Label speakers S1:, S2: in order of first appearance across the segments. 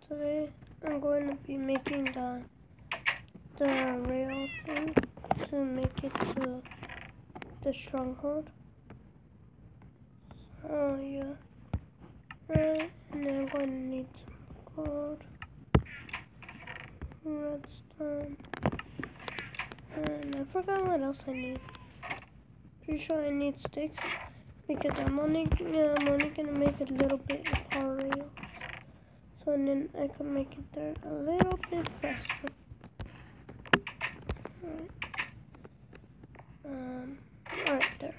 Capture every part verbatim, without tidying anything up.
S1: today I'm going to be making the the rail thing to make it to the stronghold. So yeah, right, and then I'm going to need some gold, redstone, and I forgot what else I need. Pretty sure I need sticks because I'm only yeah, I'm only gonna make a little bit of power rails, so then I can make it there a little bit faster. Alright. Um. Alright, there.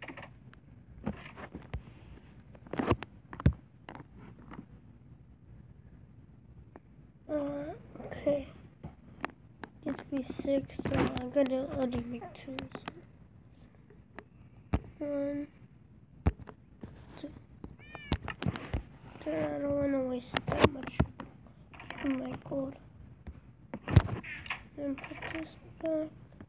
S1: Uh. Okay. Gives me six, so I'm gonna only make two. So. One. I don't want to waste that much of my gold. Then put this back.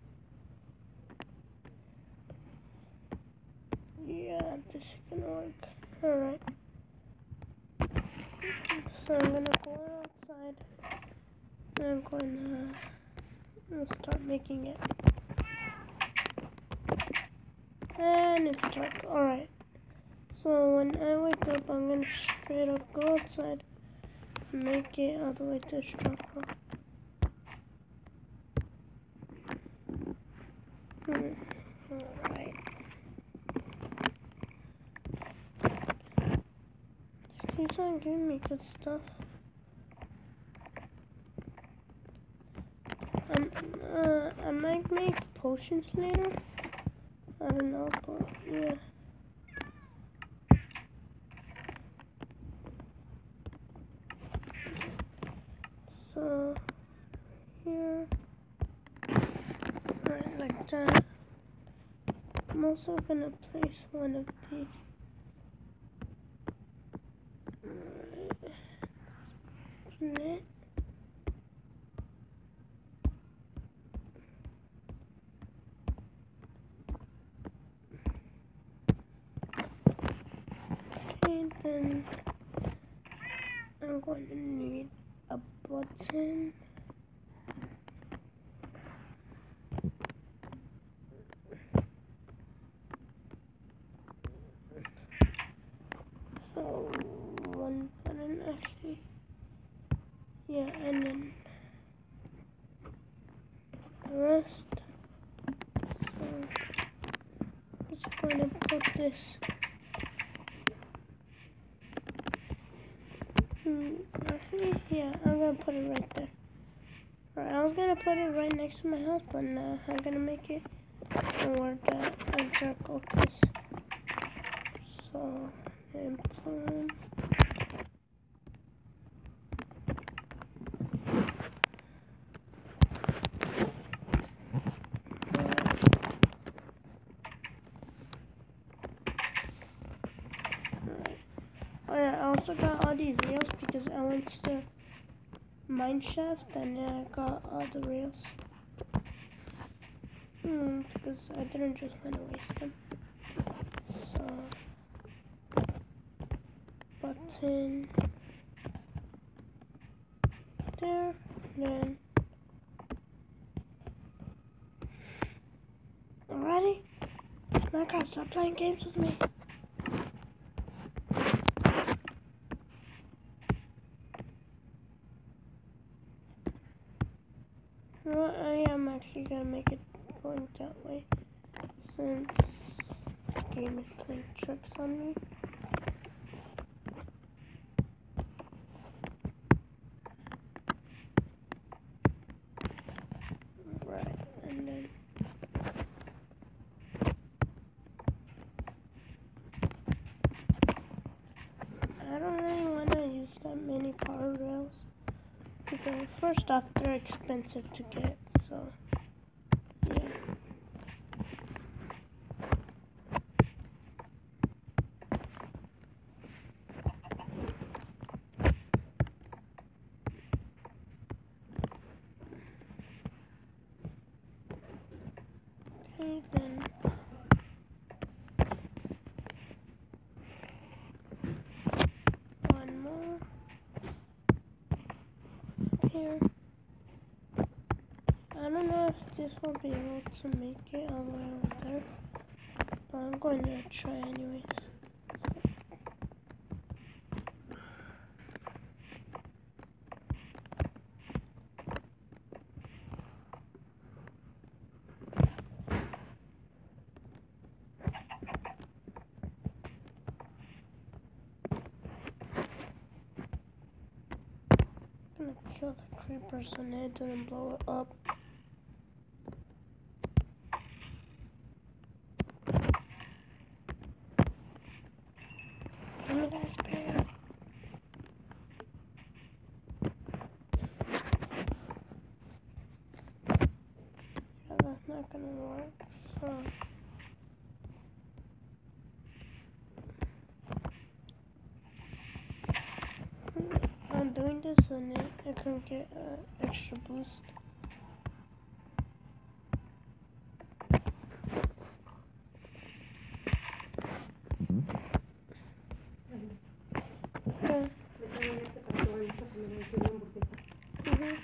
S1: Yeah, this is gonna work. Alright. So I'm gonna go outside. And I'm going to start making it. And it's dark. Alright. So when I wake up, I'm gonna straight up go outside and make it all the way to the stronghold. Hmm. Alright. It keeps on giving me good stuff. I'm, uh, I might make potions later. I don't know, but yeah. So, here, right like that. I'm also gonna place one of these. Right. Split. Okay, then I'm going to need a button. So one button actually. Yeah, and then the rest. So I'm just going to put this. Hmm, actually, yeah, I'm gonna put it right there. Alright, I was gonna put it right next to my house, but now I'm gonna make it where the dark oak is. So, and plum. Oh yeah, I also got all these rails because I went to the mine shaft and then I got all the rails. Hmm, because I didn't just want to waste them. So, button there, then. Alrighty? Minecraft, stop playing games with me. Well, I am actually gonna make it going that way since the game is playing tricks on me. Right, and then I don't really want to use that many power rails because first off they're expensive to get, so yeah. Okay, then one more. here. I don't know if this will be able to make it all the way over there, but I'm going to try anyways. I'm gonna kill the creepers on it and blow it up. Give me that spear. Yeah, that's not gonna work, so I'm doing this and I can get an extra boost. Okay. Mhm.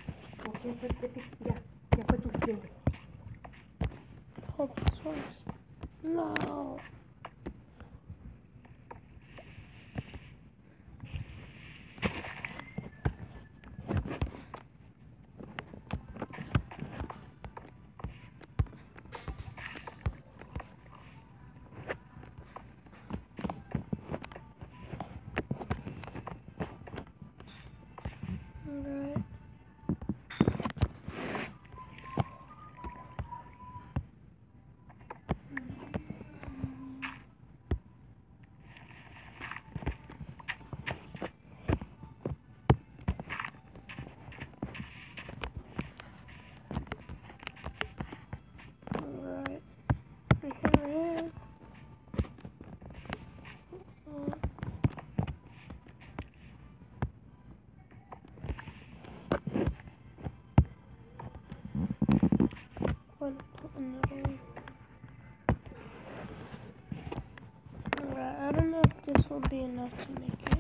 S1: Hope this works. No. Alright. Alright. Right here, right here. Uh, One, put another one. Alright, I don't know if this will be enough to make it.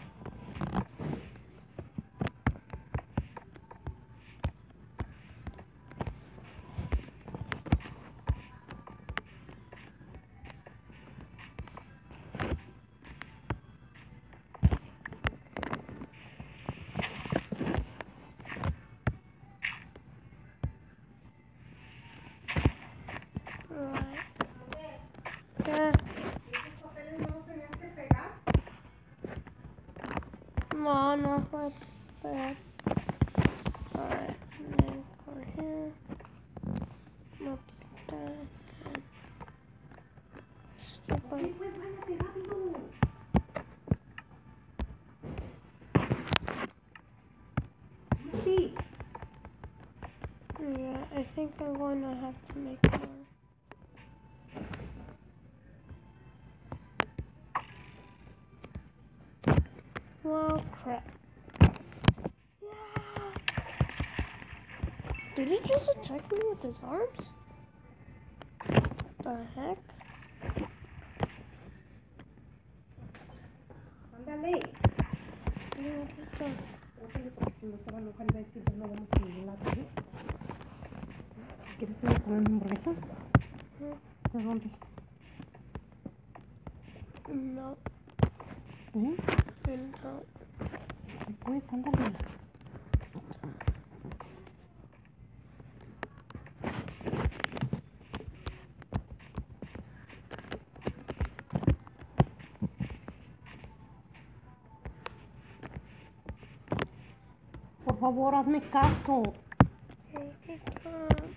S1: Alright. Yeah. No, no, not bad. Alright, and then go here. Look at that. And skip on. Yeah, I think I'm going to have to make more. Well, crap. Yeah. Did he just attack me with his arms? The heck?
S2: Ándale.
S1: Yeah, that's a...
S2: Ándale, porque si no se va a enojar y va a decir, ya no vamos a ningún lado. ¿Sí? ¿Quieres ir a comer una hamburguesa? ¿De dónde?
S1: No.
S2: ¿Eh?
S1: No.
S2: Pues, ándale. Por favor, hazme caso.
S1: Here he comes.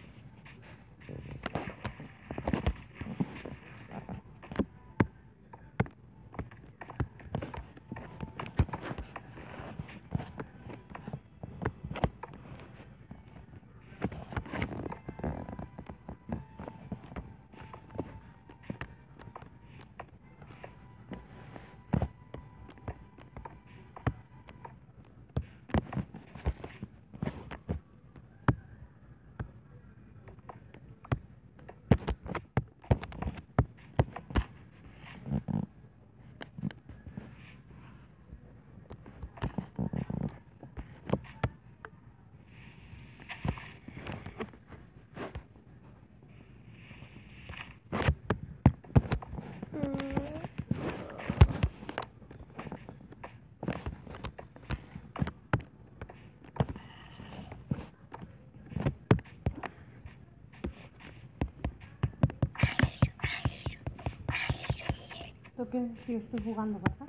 S2: qué? Si yo estoy jugando, ¿verdad?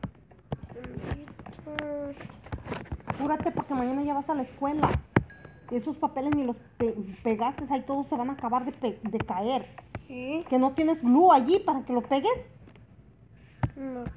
S1: Mm,
S2: Apúrate porque mañana ya vas a la escuela. Esos papeles ni los pe pegaste, ahí todos se van a acabar de, de caer.
S1: ¿Sí?
S2: ¿Que no tienes glue allí para que lo pegues?
S1: No